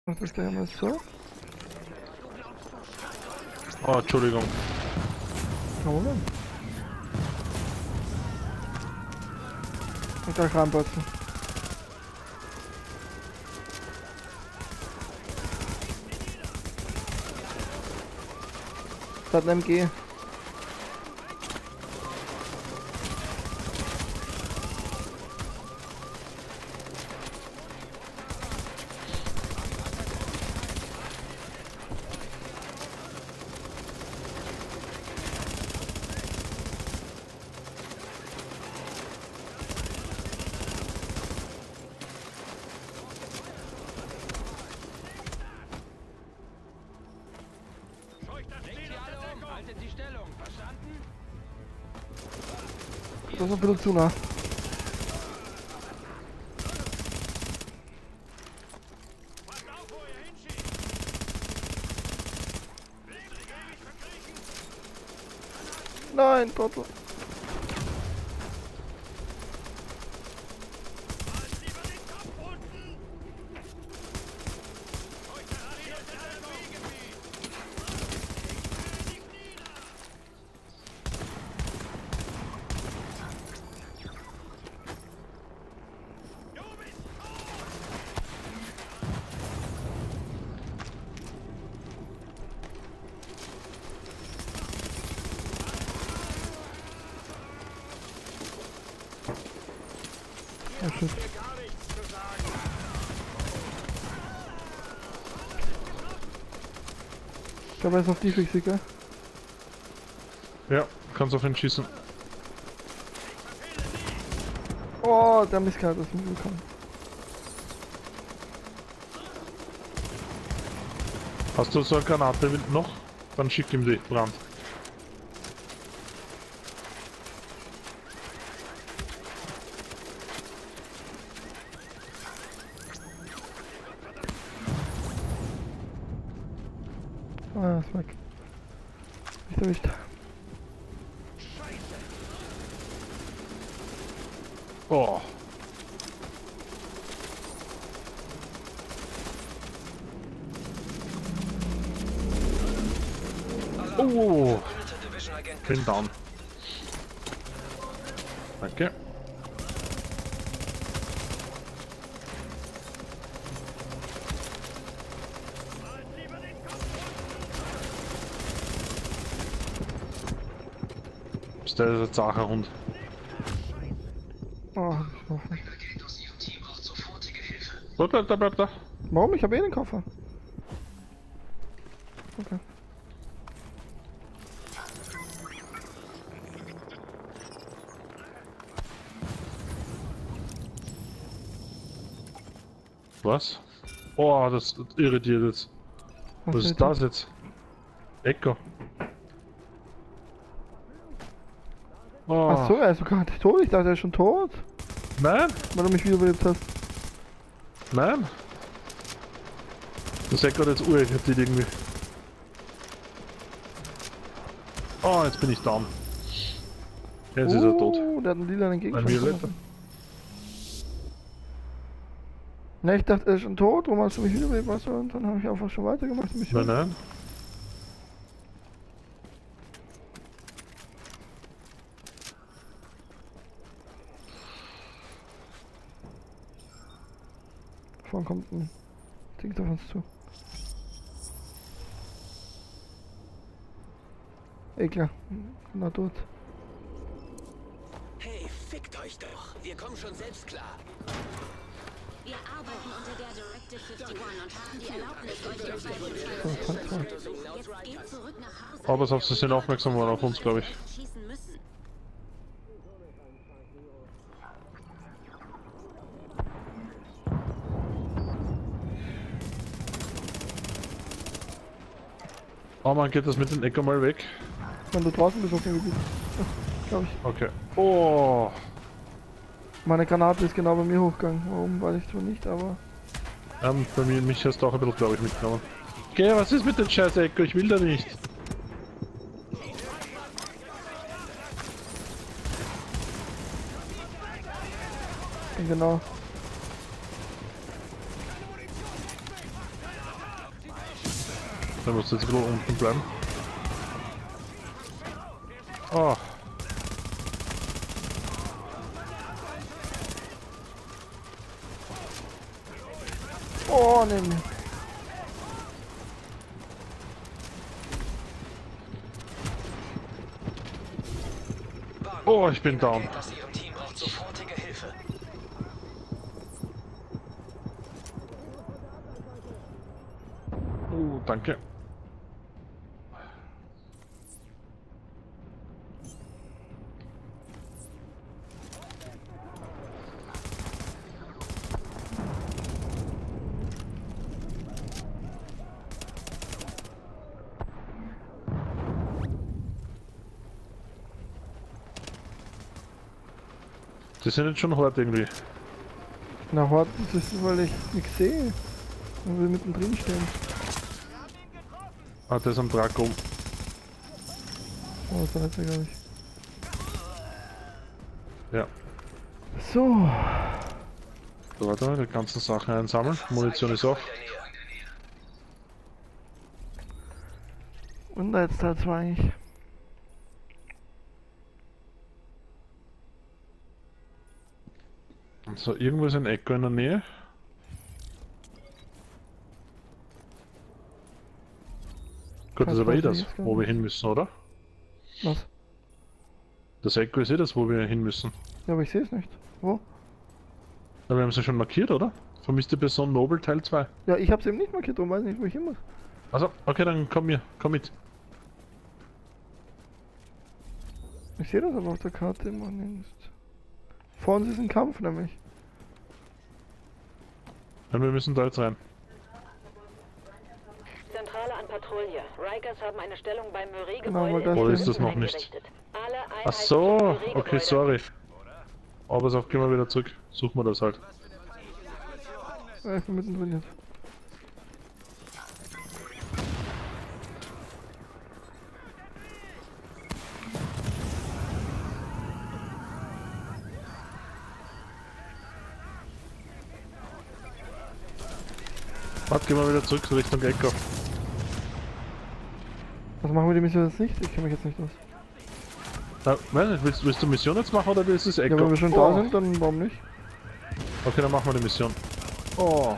Mach das gleich mal so. Oh, Entschuldigung. Kein Problem. Und gleich reinbotzen. Das hat ein MG. Das ist ein bisschen zu nah. Nein, Trottel. Oh, shit. Ich glaube, er ist auf die Fixie, gell? Ja, kannst auf ihn schießen. Oh, der Misskart ist nicht gekommen. Hast du so eine Granate noch? Dann schick ihm die Brand. Ah, ist weg. Nicht erwischt. Oh. Oh. Bin down. Danke. Ist der zacher Hund? Oh, Bleib da. warum? Ich habe eh den Koffer. Okay. Was? Oh, das irritiert jetzt. Was ist das jetzt? Echo. Oh. Ach so, er ist sogar nicht tot. Ich dachte, er ist schon tot. Nein, Weil du mich wiederbelebt hast. nein. Das Echo hat jetzt urirritiert irgendwie. Oh, jetzt bin ich down. Jetzt ist er tot. Der hat einen lilanen Ein Gegenstand. Violetter. Ne, ich dachte, er ist schon tot. Warum hast du mich wiederbelebt? Weißt du? Und dann habe ich einfach schon weitergemacht. Nein, nein. Vorne kommt ein Ding auf uns zu. Eklar. Na tot. Hey, fickt euch doch. Wir kommen schon selbst klar. Wir arbeiten unter der Directive 51 und haben die Erlaubnis, euch den Freiheitsstrahl zu unterstützen. Jetzt geht zurück nach Hause. Aber sie sind aufmerksam geworden auf uns, glaube ich. Schießen müssen. Oh man, geht das mit dem Echo mal weg? Wenn du draußen bist auf dem Gebiet. Glaube ich. Okay. Oh. Meine Granate ist genau bei mir hochgegangen. Warum, weiß ich zwar nicht, aber... Bei mir, mich hast du auch ein bisschen, glaube ich, mitgenommen. Okay, was ist mit dem scheiß Echo? Ich will da nicht. Genau. Der muss jetzt wieder unten bleiben. Oh. Oh, ne. Oh, ich bin down. Das Ihrem Team braucht sofortige Hilfe. Danke. Die sind jetzt schon hart irgendwie. Na, warten, das ist, weil ich nichts sehe. Und wir mittendrin stehen. Ah, der ist am Draco. Oh, das war jetzt ja, glaube ich. Ja. So. So, warte, die ganzen Sachen einsammeln. Munition ist auch. Und da jetzt Teil 2 eigentlich. So, irgendwo ist ein Echo in der Nähe. Gut, das ist aber eh das, wo wir hin müssen, oder? Was? Das Echo ist eh das, wo wir hin müssen. Ja, aber ich sehe es nicht. Wo? Ja, wir haben es ja schon markiert, oder? Vermisste Person Nobel Teil 2. Ja, ich habe es eben nicht markiert, darum weiß ich nicht, wo ich hin muss. Also, okay, dann komm mit. Ich sehe das aber auf der Karte immer nicht. Vor uns ist ein Kampf nämlich. Ja, wir müssen da jetzt rein. Zentrale an Patrouille. Rikers haben eine Stellung beim Genau, weil Murray-Gebäude da Oder steht- ist das noch nicht? eingerichtet. Alle Einheiten Ach so, im okay, Murray-Gebäude. sorry. Aber so, gehen wir wieder zurück. Suchen wir das halt. Ja, ich bin mittendrin jetzt. Warte, gehen wir wieder zurück Richtung Echo. Was machen wir die Mission jetzt nicht? Ich kenne mich jetzt nicht aus. Weiß nicht, willst du Mission jetzt machen oder ist es Echo? Ja, wenn wir schon da sind, dann warum nicht? Okay, dann machen wir die Mission. Oh.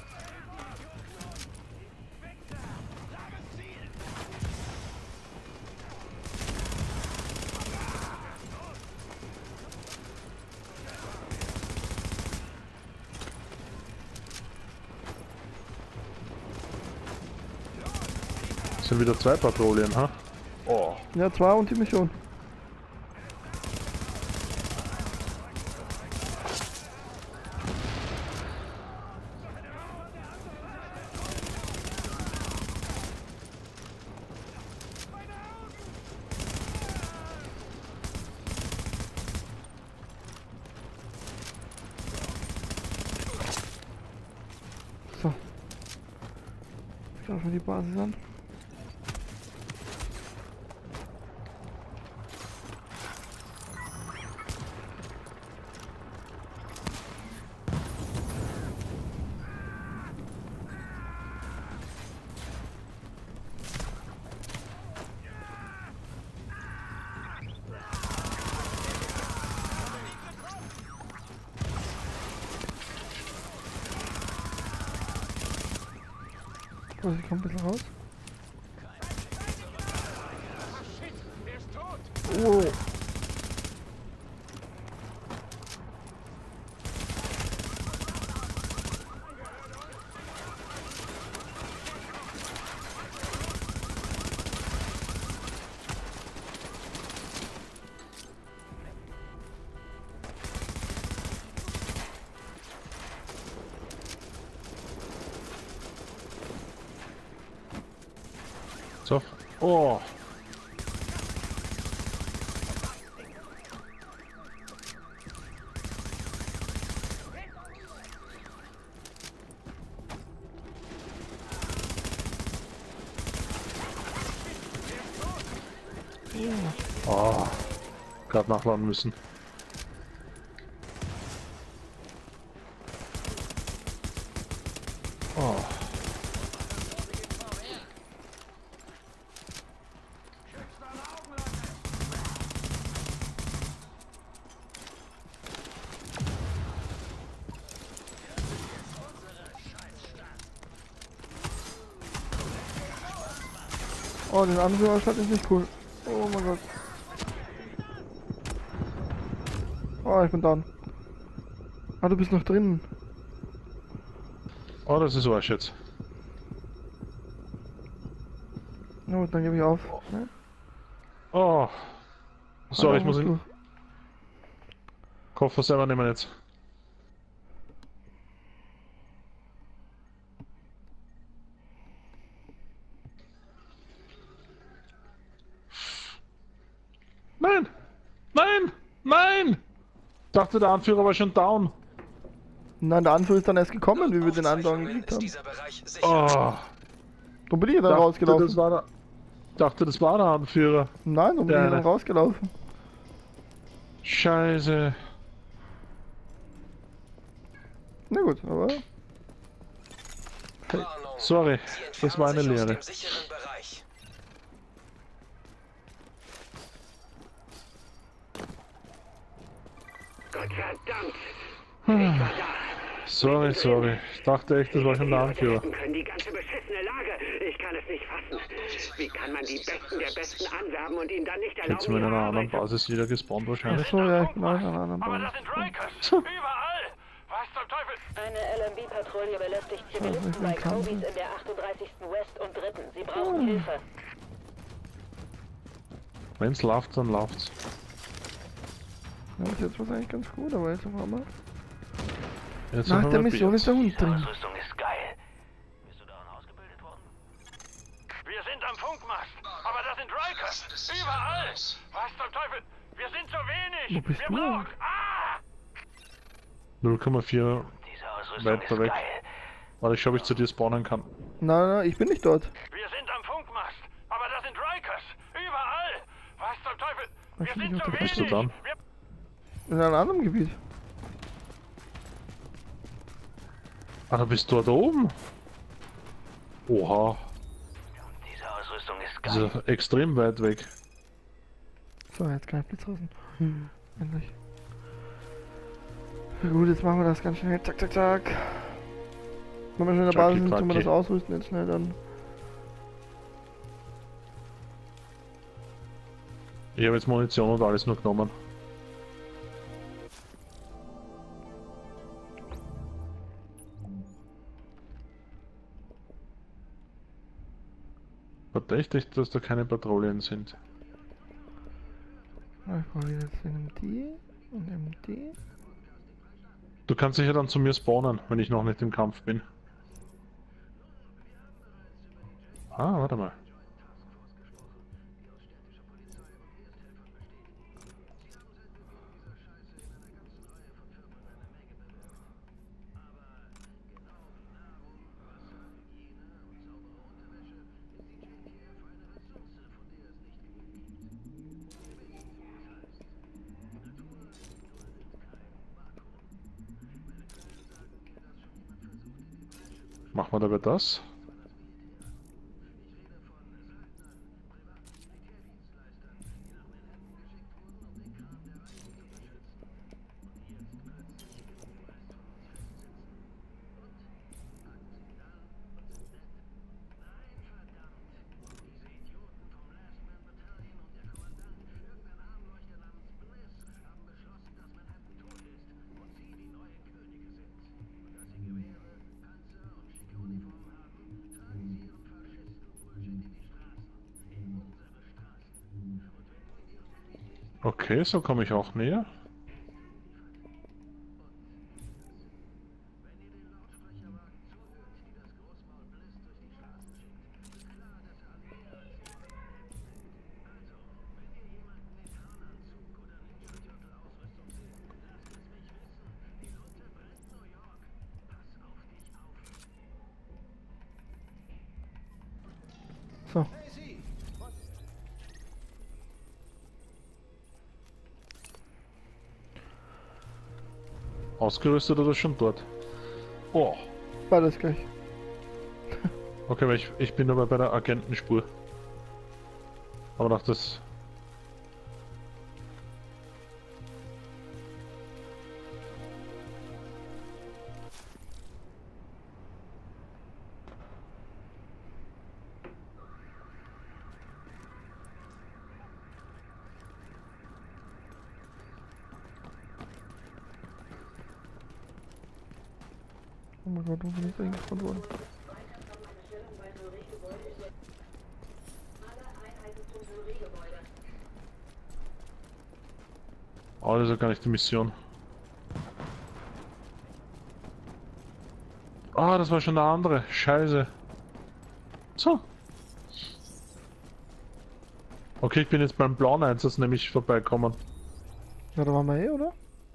Es sind wieder 2 Patrouillen, ha? Oh. Ja, 2 und die Mission. So. Jetzt greifen wir die Basis an. Also ich komme ein bisschen raus. Oh. So. Oh. Oh. Gerade nachladen müssen. Oh. Oh, den Anführerstand ist nicht cool. Oh mein Gott. Oh, ich bin down. Ah, du bist noch drin. Oh, das ist Arsch jetzt. Na gut, dann gebe ich auf. Ne? Oh. Sorry, ich muss du. den Koffer selber nehmen jetzt. Nein! Nein! Nein! Ich dachte, der Anführer war schon down. Nein, der Anführer ist dann erst gekommen, wie wir den anderen gekriegt ist haben. dieser Bereich sicher. Oh. Dann bin ich dann rausgelaufen. Das war der, dachte, das war der Anführer. Nein, dann bin ich dann rausgelaufen. Scheiße. Na gut, aber... Warnung. Sorry, Sie das war eine entfernen sich aus Lehre. dem sicheren Bereich. Gott verdammt! Ich war da. Sorry. Ich dachte echt, das war schon der Anführer. Können die ganze beschissene Lage. Ich kann es nicht fassen. Wie kann man die Besten der Besten anwerben und ihnen dann nicht erlauben, Jetzt sind wir in einer ihre anderen Arbeit Basis wieder gespawnt wahrscheinlich. Achso, ja, ich bin auch in einer anderen Aber Bahn. das sind Rikers! Überall! Was zum Teufel? Eine LMB-Patrouille belästigt Zivilisten ich bei bin krank. Kobe's in der 38. West und 3. Sie brauchen Hilfe. Wenn's läuft, dann läuft's. Ja, bis jetzt war eigentlich ganz gut, aber jetzt auf einmal... Jetzt Nach haben der wir Mission Bier. ist der Hund drin. Ausrüstung ist geil. Bist du daran ausgebildet worden? Wir sind am Funkmast, aber das sind Rikers! Überall! Was zum Teufel? Wir sind zu wenig! Wo bist Wir du? brauchen... Ah! 0,4 Diese Ausrüstung weiter ist weg. geil. Warte, ich schau, ob ich zu dir spawnen kann. Nein, ich bin nicht dort. Wir sind am Funkmast, aber das sind Rikers! Überall! Was zum Teufel? Wir bin sind ich zu auf der Bist du wenig! dann? Wir In einem anderen Gebiet. Ah, du bist dort oben? Oha, Diese Ausrüstung ist also geil. extrem weit weg. So, jetzt kann ich Blitz raus. Endlich. Na gut, jetzt machen wir das ganz schnell. Zack, zack, zack. Wenn wir schon in der Basis sind, tun wir das ausrüsten jetzt schnell dann. Ich habe jetzt Munition und alles nur genommen. Verdächtig, dass da keine Patrouillen sind. Na, ich brauche jetzt MD und MD. Du kannst dich ja dann zu mir spawnen, wenn ich noch nicht im Kampf bin. Ah, warte mal. Machen wir dabei das? Okay, so komme ich auch näher. So. Ausgerüstet oder schon dort? Oh, Beides gleich. okay, aber ich bin aber bei der Agentenspur. Aber nach das... Oh mein Gott, wo bin ich eingespannt worden? Oh, das ist ja gar nicht die Mission. Ah, das war schon eine andere. Scheiße. So. Okay, ich bin jetzt beim blauen Einsatz nämlich vorbeikommen. Ja, da waren wir eh, oder?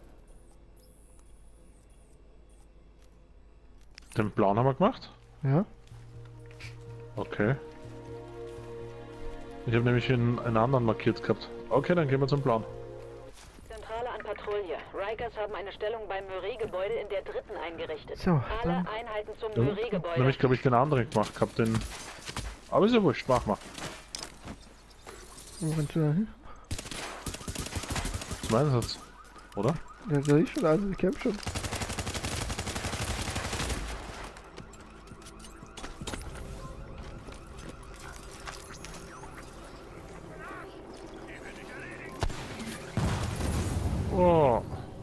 Den blauen haben wir gemacht? Ja. Okay. Ich habe nämlich einen anderen markiert gehabt. Okay, dann gehen wir zum blauen. Zentrale an Patrouille. Rikers haben eine Stellung beim Murray-Gebäude in der 3. eingerichtet. So, Alle dann- Einheiten zum Ja, Murray-Gebäude. nämlich, glaube ich, den anderen gemacht gehabt, den... Aber ist ja wurscht, mach mal. Wo rennst du da hin? Zum Einsatz. Oder? Ja, sehe ich schon, also ich kämpfe schon. Oh.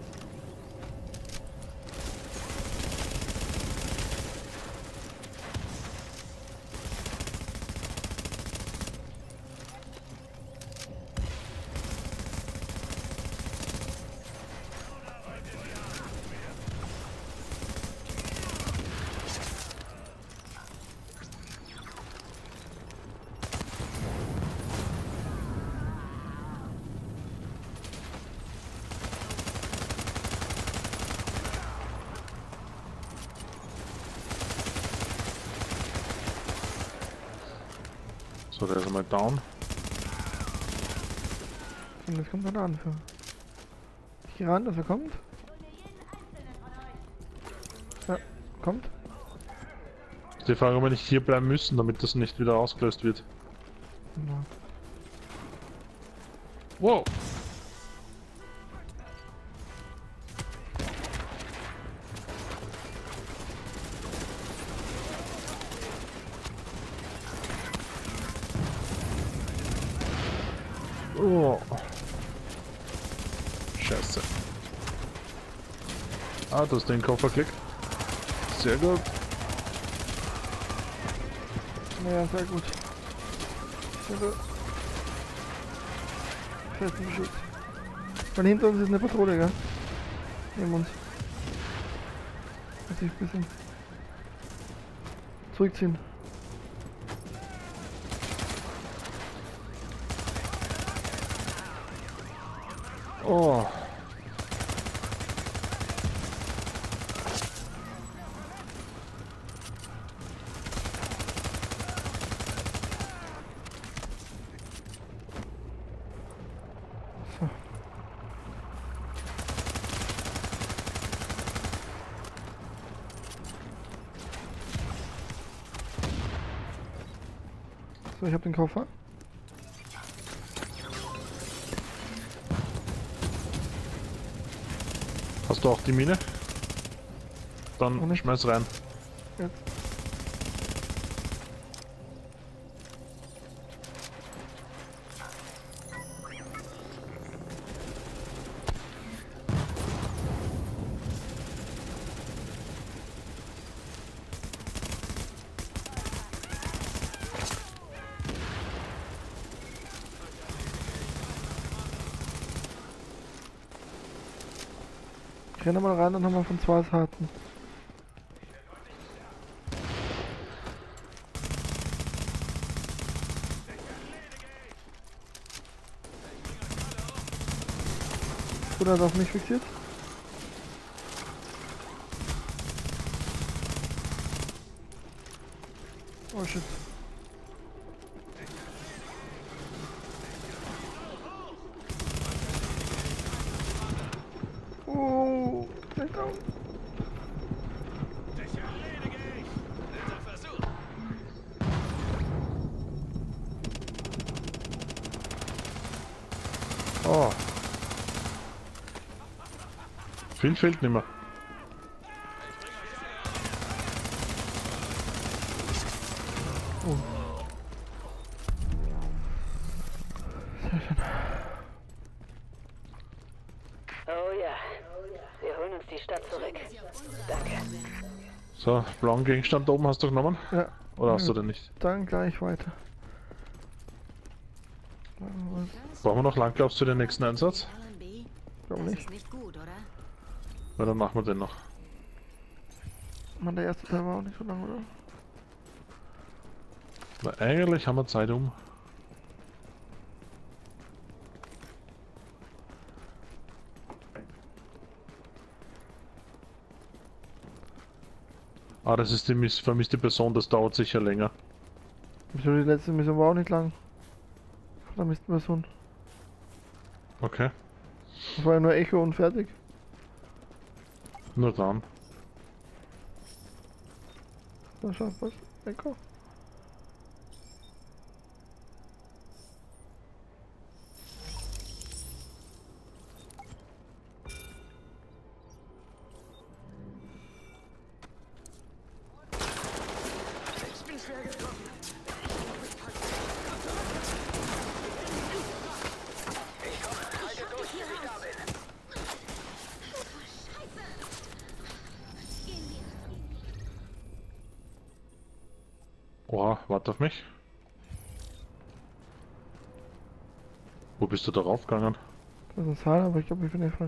So, der ist einmal down. Und jetzt kommt noch der Anführer. Ich gehe ran, dass er kommt. Ja, kommt. Die Frage, ob wir nicht hier bleiben müssen, damit das nicht wieder ausgelöst wird. Ja. Wow! Oh. Scheiße. Ah, du hast den Koffer geklickt. Sehr gut. Naja, sehr gut. Sehr gut. Festen Beschutz. Von hinter uns ist eine Patrouille, gell? Neben uns. Muss ich ein bisschen zurückziehen. Oh. So, ich habe den Koffer. Hast du auch die Mine? Noch Dann nicht. schmeiß rein. Jetzt. Ich renne mal rein, dann haben wir von zwei Seiten. Oder hat auf mich fixiert? Oh shit. Oh, der ist down. Oh. Viel fehlt nicht mehr. Oh. Sehr schön. Oh ja. Wir holen uns die Stadt zurück. Danke. So, blauen Gegenstand da oben hast du genommen? Ja. Oder hast du den nicht? Dann gleich weiter. Brauchen wir noch lang, glaubst du, den nächsten Einsatz? LMB? Glaub Das nicht. ist nicht gut, oder? Na, dann machen wir den noch. Man, der erste Teil war auch nicht so lang, oder? Na, eigentlich haben wir Zeit um. Ah, das ist die vermisste Person, das dauert sicher länger. Wieso, die letzte Mission war auch nicht lang. Vermisste Person. Okay, Das war ja nur Echo und fertig. nur dann. Na schau, was? Echo? Oha, warte auf mich. Wo bist du darauf gegangen? Das ist ein Zahl, aber ich glaube, ich bin nicht falsch.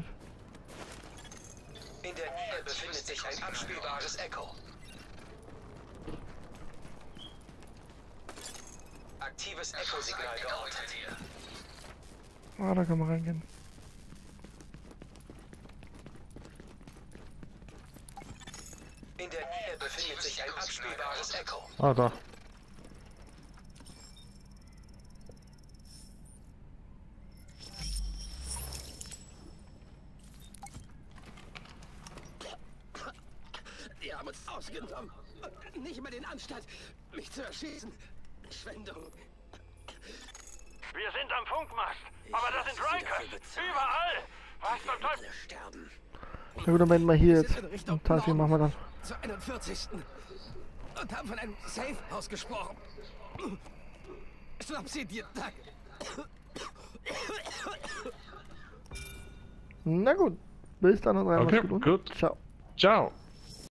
In der Nähe befindet sich ein abspielbares Echo. Aktives Echo-Signal geortet. Ah, da kann man reingehen. In der Nähe befindet sich ein abspielbares Echo. Ah, da. Die haben uns ausgenommen. Und nicht mal den Anstand, mich zu erschießen. Verschwendung. Wir sind am Funkmast. Aber das sind Rikers. Überall. Was zum Teufel? Sterben. Na gut, dann beenden wir hier Wir jetzt. sind in Richtung Und Teil 4 machen wir dann. Zur 41. Und haben von einem Safe ausgesprochen. Schnapp sie dir, Tag. Na gut. Bis dann und rein. Okay, Macht's gut. gut. Ciao. Ciao.